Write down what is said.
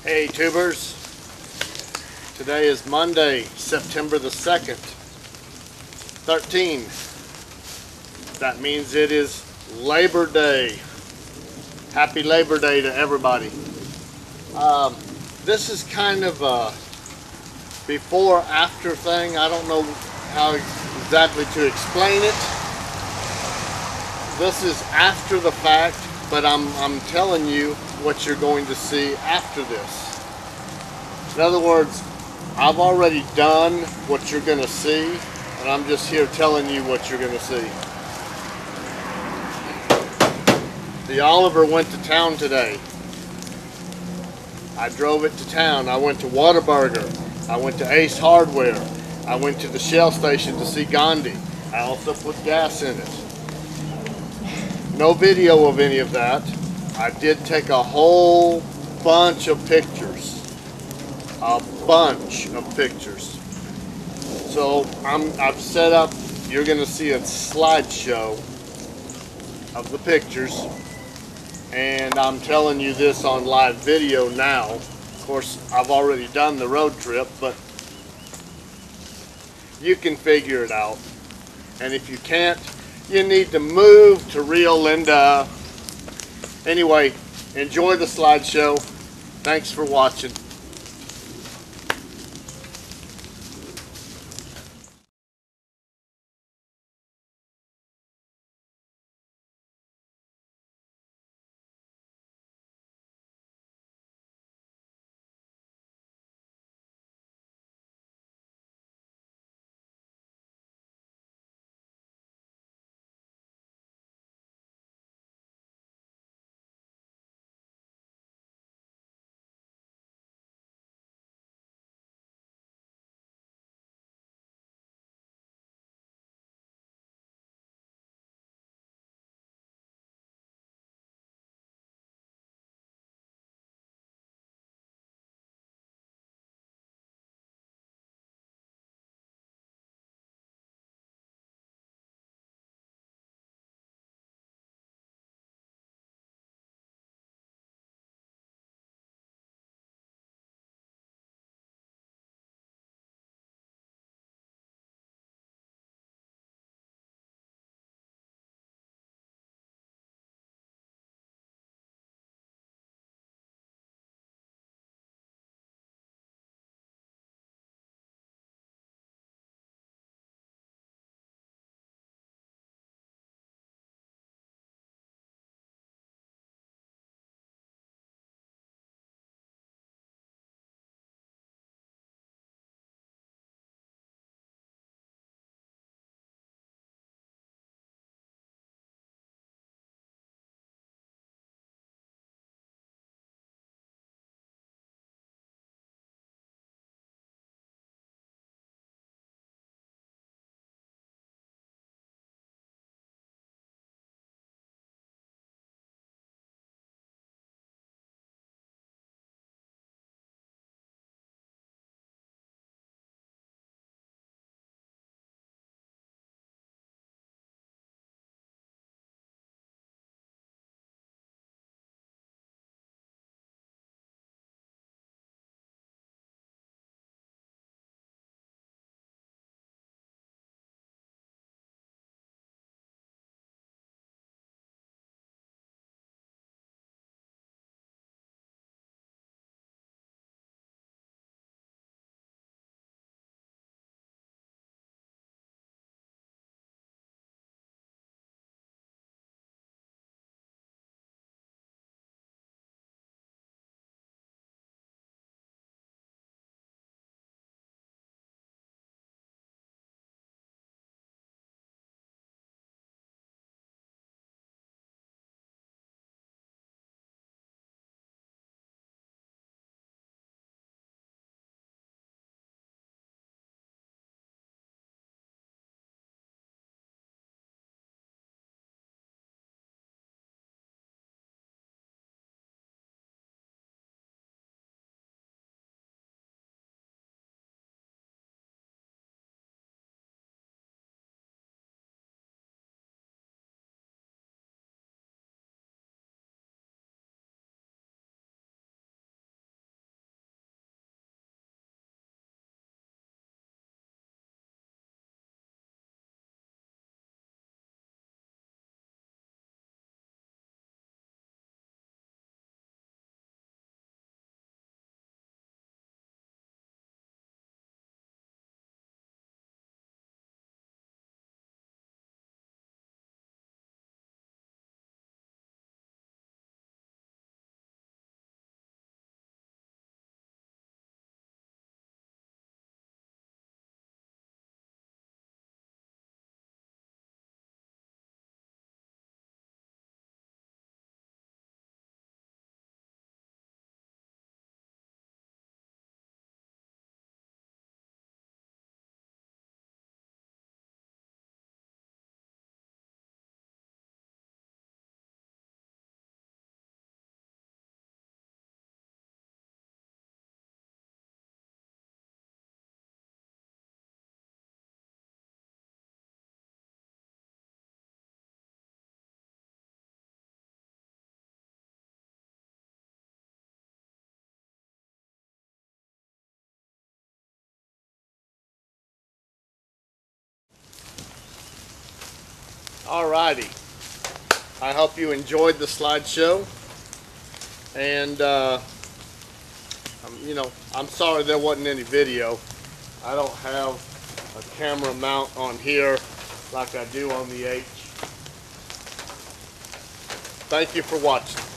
Hey tubers, today is Monday, September the 2nd, 13. That means it is Labor Day. Happy Labor Day to everybody. This is kind of a before-after thing. I don't know how exactly to explain it. This is after the fact, but I'm telling you what you're going to see after this. In other words, I've already done what you're going to see, and I'm just here telling you what you're going to see. The Oliver went to town today. I drove it to town. I went to Whataburger. I went to Ace Hardware. I went to the Shell station to see Gandhi. I also put gas in it. No video of any of that. I did take a whole bunch of pictures. A bunch of pictures. So I've set up, you're going to see a slideshow of the pictures. And I'm telling you this on live video now. Of course, I've already done the road trip, but you can figure it out. And if you can't, you need to move to Rio Linda. Anyway, enjoy the slideshow. Thanks for watching. Alrighty. I hope you enjoyed the slideshow. And, you know, I'm sorry there wasn't any video. I don't have a camera mount on here like I do on the H. Thank you for watching.